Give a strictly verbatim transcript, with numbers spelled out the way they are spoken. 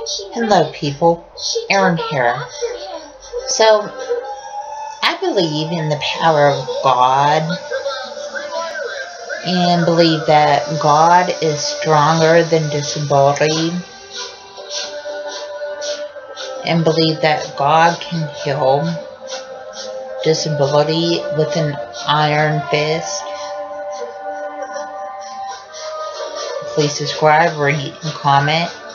Hello people, Erin here. So, I believe in the power of God and believe that God is stronger than disability and believe that God can heal disability with an iron fist. Please subscribe, rate, and comment.